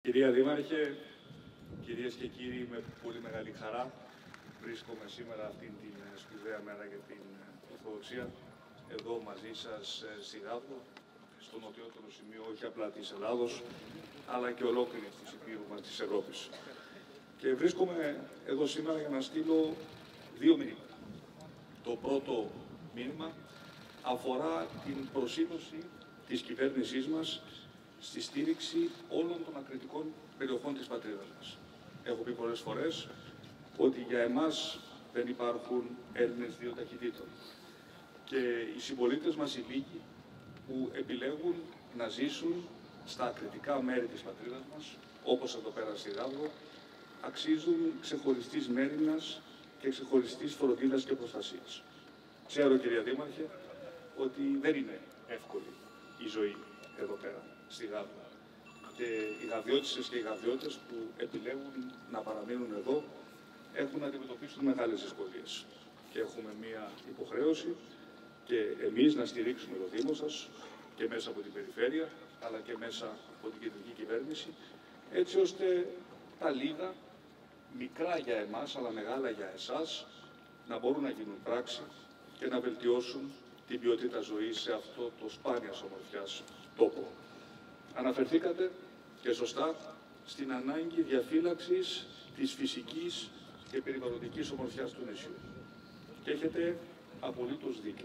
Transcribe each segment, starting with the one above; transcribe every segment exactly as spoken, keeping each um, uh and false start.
Κυρία Δήμαρχε, κυρίες και κύριοι, με πολύ μεγάλη χαρά βρίσκομαι σήμερα αυτήν την σπουδαία μέρα για την Ορθοδοξία εδώ μαζί σας στη Γάβδο, στο νοτιότερο σημείο όχι απλά της Ελλάδος, αλλά και ολόκληρης της Υπήρου μας της Ευρώπης. Και βρίσκομαι εδώ σήμερα για να στείλω δύο μηνύματα. Το πρώτο μήνυμα αφορά την προσήλωση της κυβέρνησής μας στη στήριξη όλων των ακριτικών περιοχών της πατρίδας μας. Έχω πει πολλές φορές ότι για εμάς δεν υπάρχουν Έλληνες δύο ταχυτήτων. Και οι συμπολίτες μας οι λίγοι που επιλέγουν να ζήσουν στα ακριτικά μέρη της πατρίδας μας, όπως εδώ πέρα στη Γάβδο, αξίζουν ξεχωριστής μέριμνας και ξεχωριστής φροντίδας και προστασίας. Ξέρω, κυρία Δήμαρχε, ότι δεν είναι εύκολη η ζωή εδώ πέρα στη Γάβδο. Και οι γαβδιώτισσες και οι γαβδιώτες που επιλέγουν να παραμείνουν εδώ έχουν να αντιμετωπίσουν μεγάλες δυσκολίες. Και έχουμε μία υποχρέωση και εμείς να στηρίξουμε το Δήμο σας και μέσα από την περιφέρεια, αλλά και μέσα από την κεντρική κυβέρνηση, έτσι ώστε τα λίγα, μικρά για εμάς, αλλά μεγάλα για εσάς, να μπορούν να γίνουν πράξη και να βελτιώσουν την ποιότητα ζωής σε αυτό το σπάνιας ομορφιάς τόπο. Αναφερθήκατε και σωστά στην ανάγκη διαφύλαξης της φυσικής και περιβαλλοντικής ομορφιάς του νησιού. Και έχετε απολύτως δίκιο.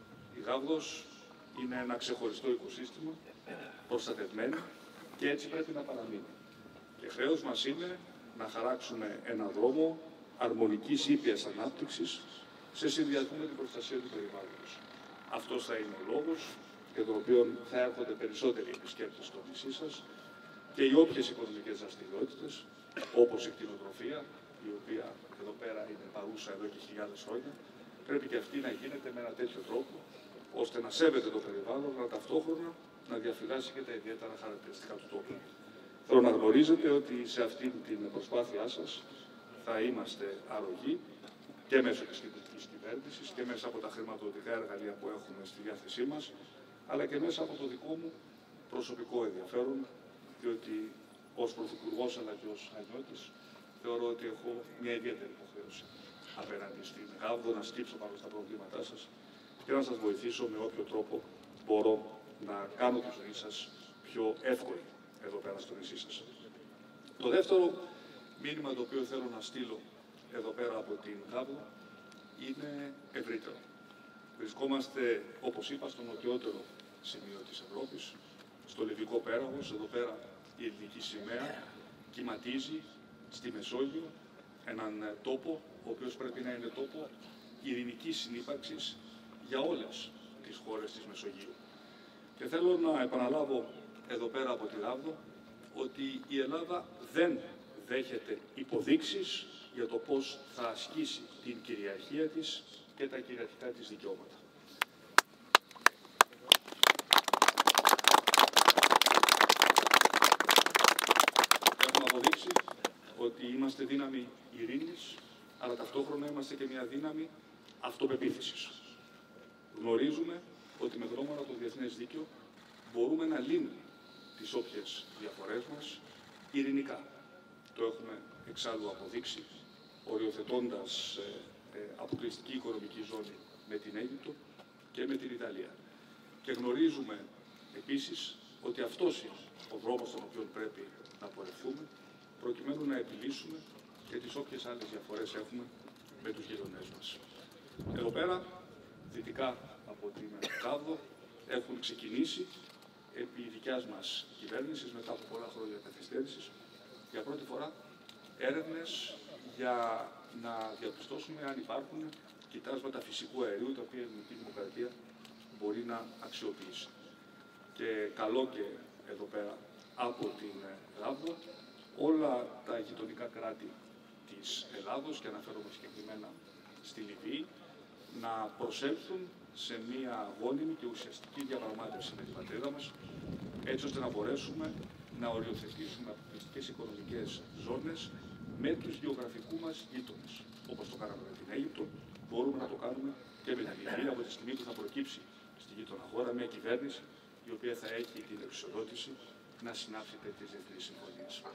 Η Γάβδος είναι ένα ξεχωριστό οικοσύστημα, προστατευμένο και έτσι πρέπει να παραμείνει. Και χρέος μας είναι να χαράξουμε ένα δρόμο αρμονικής ήπιας ανάπτυξης σε συνδυασμό με την προστασία του περιβάλλοντος. Αυτός θα είναι ο λόγος για τον οποίο θα έρχονται περισσότεροι επισκέπτες στο νησί σας και οι όποιες οικονομικές δραστηριότητες, όπως η κτηνοτροφία, η οποία εδώ πέρα είναι παρούσα εδώ και χιλιάδες χρόνια, πρέπει και αυτή να γίνεται με ένα τέτοιο τρόπο, ώστε να σέβεται το περιβάλλον, αλλά ταυτόχρονα να διαφυλάσει και τα ιδιαίτερα χαρακτηριστικά του τόπου. Θέλω να γνωρίζετε ότι σε αυτή την προσπάθειά σας θα είμαστε αρρωγοί και μέσω της κεντρικής κυβέρνησης και μέσα από τα χρηματοδοτικά εργαλεία που έχουμε στη διάθεσή μας, αλλά και μέσα από το δικό μου προσωπικό ενδιαφέρον, διότι ως Πρωθυπουργός αλλά και ως Αγιώτης θεωρώ ότι έχω μια ιδιαίτερη υποχρέωση απέναντι στην Γάβδο να στύψω πάνω στα προβλήματά σας και να σας βοηθήσω με όποιο τρόπο μπορώ να κάνω τη ζωή σας πιο εύκολη εδώ πέρα στο νησί σας. Το δεύτερο μήνυμα το οποίο θέλω να στείλω εδώ πέρα από την Γάβδο είναι ευρύτερο. Βρισκόμαστε, όπως είπα, στο νοτιότερο σημείο της Ευρώπης, στο Λιβικό Πέραγος. Εδώ πέρα η ελληνική σημαία κυματίζει στη Μεσόγειο έναν τόπο, ο οποίος πρέπει να είναι τόπο ειρηνικής συνύπαρξης για όλες τις χώρες της Μεσογείου. Και θέλω να επαναλάβω εδώ πέρα από τη Γάβδο ότι η Ελλάδα δεν δέχεται υποδείξεις για το πώς θα ασκήσει την κυριαρχία της και τα κυριαρχικά της δικαιώματα. Έχουμε αποδείξει ότι είμαστε δύναμη ειρήνης, αλλά ταυτόχρονα είμαστε και μια δύναμη αυτοπεποίθησης. Γνωρίζουμε ότι με γνώμονα το διεθνές δίκαιο μπορούμε να λύνουμε τις όποιες διαφορές μας ειρηνικά. Το έχουμε εξάλλου αποδείξει, οριοθετώντας ε, ε, αποκλειστική οικονομική ζώνη με την Αίγυπτο και με την Ιταλία. Και γνωρίζουμε επίσης ότι αυτός είναι ο δρόμος στον οποίο πρέπει να πορευτούμε, προκειμένου να επιλύσουμε και τις όποιες άλλες διαφορές έχουμε με τους γειτονές μας. Εδώ πέρα, δυτικά από την Γάβδο, έχουν ξεκινήσει επί δικιάς μας κυβέρνησης, μετά από πολλά χρόνια καθυστέρησης, για πρώτη φορά έρευνες για να διαπιστώσουμε αν υπάρχουν κοιτάσματα φυσικού αερίου, τα οποία η ελληνική δημοκρατία μπορεί να αξιοποιήσει. Και καλό και εδώ πέρα από την Γάβδο όλα τα γειτονικά κράτη της Ελλάδος, και αναφέρομαι συγκεκριμένα στη Λιβύη, να προσέλθουν σε μία αγώνιμη και ουσιαστική διαπραγμάτευση με την πατρίδα μας, έτσι ώστε να μπορέσουμε να οριοθετήσουμε αποκλειστικές οικονομικές ζώνες με τους γεωγραφικούς μας γείτονες. Όπως το κάναμε με την Αίγυπτο, μπορούμε να το κάνουμε και με την Λιβύη, από τη στιγμή που θα προκύψει στη γείτονα χώρα μια κυβέρνηση η οποία θα έχει την εξουσιοδότηση να συνάψει τέτοιες διεθνείς συμφωνίες.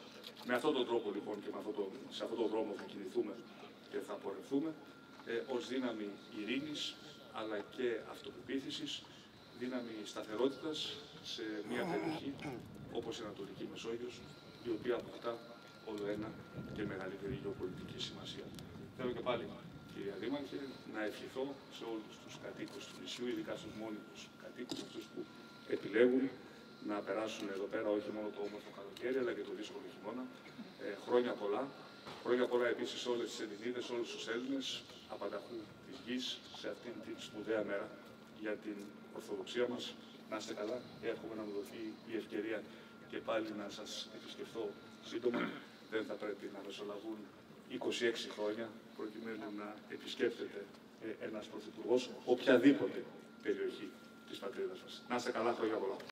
Με αυτόν τον τρόπο λοιπόν και με αυτόν τον, σε αυτόν τον δρόμο θα κινηθούμε και θα πορευθούμε ε, ως δύναμη ειρήνης αλλά και αυτοπεποίθησης, δύναμη σταθερότητας σε μια περιοχή όπως η Ανατολική Μεσόγειος, η οποία αποκτά όλο ένα και μεγαλύτερη γεωπολιτική σημασία. Θέλω και πάλι, κυρία Δήμαρχε, να ευχηθώ σε όλους τους κατοίκους του νησιού, ειδικά στους μόνιμους κατοίκους, αυτούς που επιλέγουν να περάσουν εδώ πέρα όχι μόνο το όμορφο καλοκαίρι, αλλά και το δύσκολο χειμώνα. Ε, χρόνια πολλά. Χρόνια πολλά επίσης σε όλες τις Ελληνίδες, σε όλους τους Έλληνες, απανταχού της γης, σε αυτήν την σπουδαία μέρα για την Ορθοδοξία μας. Να είστε καλά και εύχομαι να μου δοθεί η ευκαιρία και πάλι να σας επισκεφθώ σύντομα. Δεν θα πρέπει να μεσολαβούν είκοσι έξι χρόνια προκειμένου να επισκέπτεται ένας πρωθυπουργός οποιαδήποτε περιοχή της πατρίδας μας. Να είστε καλά, χρόνια πολλά.